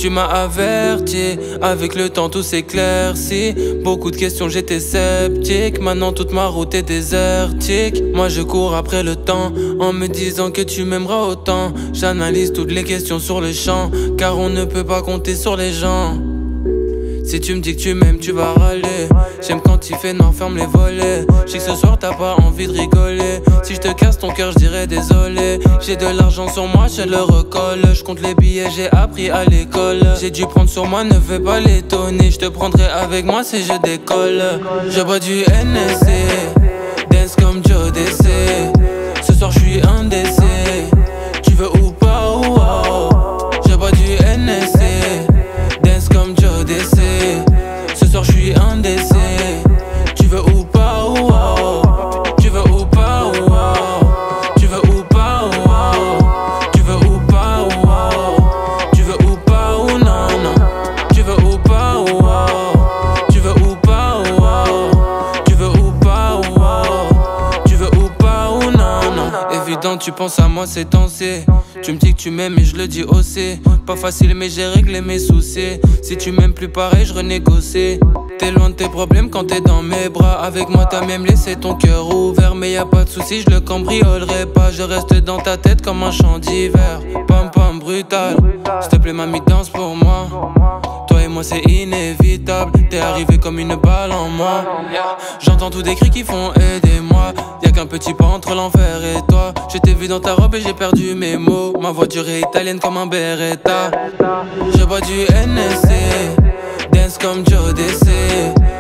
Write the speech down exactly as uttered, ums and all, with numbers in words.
tu m'as averti. Avec le temps tout s'éclaircit. Beaucoup de questions j'étais sceptique. Maintenant toute ma route est désertique. Moi je cours après le temps en me disant que tu m'aimeras autant. J'analyse toutes les questions sur le champ, car on ne peut pas compter sur les gens. Si tu me dis que tu m'aimes, tu vas râler. J'aime quand il fait noir, ferme les volets. J'sais que ce soir t'as pas envie de rigoler. Si je te casse ton cœur, je dirais désolé. J'ai de l'argent sur moi, je le recolle. Je compte les billets, j'ai appris à l'école. J'ai dû prendre sur moi, ne fais pas l'étonner. Je te prendrai avec moi si je décolle. Je bois du N S C, dance comme Joe D C. Ce soir je suis indécis. Tu veux ou pas, ou oh. Je bois du N S C, dance comme Joe D C. Ce soir je suis indécis. Tu veux ou pas, ou oh. Tu veux ou pas, ou oh. Tu veux ou pas, ou oh. Tu veux ou pas, ou oh. Tu veux ou pas, ou non, non. Tu veux ou pas, ou oh. Tu veux ou pas, ou oh. Tu veux ou pas, ou oh. Tu veux ou pas, ou non, non. Évident tu penses à moi ces temps-ci. Tu me dis que tu m'aimes et je le dis aussi. Pas facile mais j'ai réglé mes soucis. Si tu m'aimes plus pareil je renégocie. T'es loin de tes problèmes quand t'es dans mes bras. Avec moi t'as même laissé ton cœur ouvert. Mais y a pas de soucis, je le cambriolerai pas. Je reste dans ta tête comme un chant d'hiver. Pam pam brutal. S'il te plaît mamie danse pour moi. Toi et moi c'est inévitable. T'es arrivé comme une balle en moi. J'entends tous des cris qui font aidez-moi. Y'a qu'un petit pas entre l'enfer et toi. Je t'ai vu dans ta robe et j'ai perdu mes mots. Ma voiture est italienne comme un Beretta. Je bois du N S C, dance comme Joe D C.